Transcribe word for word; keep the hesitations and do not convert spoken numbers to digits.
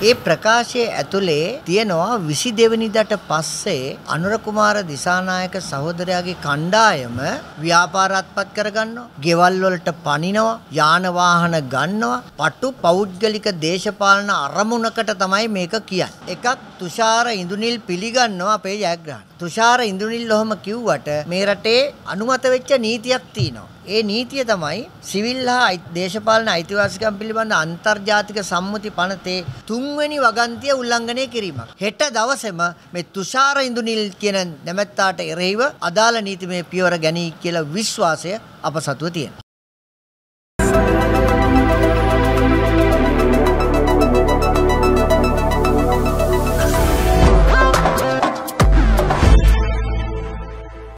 ඒ ප්‍රකාශයේ ඇතුලේ තියෙනවා විසි දෙවෙනිදාට පස්සේ අනුර කුමාර දිසානායක සහෝදරයාගේ කණ්ඩායම ව්‍යාපාරාත්පත් කරගන්නවා, ගෙවල් වලට පනිනවා, යාන වාහන ගන්නවා, පටු පෞද්ගලික දේශපාලන අරමුණකට තමයි මේක කියන්නේ. එකක් තුෂාර ඉඳුනිල් පිළිගන්නවා අපේ ජයග්‍රහණ. තුෂාර ඉඳුනිල් ඔහම කිව්වට මේ රටේ අනුමත වෙච්ච නීතියක් තියෙනවා. ඒ නීතිය තමයි සිවිල් හා දේශපාලන අයිතිවාසිකම් පිළිබඳ අන්තර්ජාතික සම්මුති පනතේ තුන්වෙනි වගන්තිය උල්ලංඝනය කිරීමක්. හෙට දවසේම මේ තුෂාර ඉඳුනිල් කියන නැමැත්තාට එරෙහිව අදාළ නීතිමය පියවර ගැනීම කියලා විශ්වාසය අප සතුව තියෙනවා.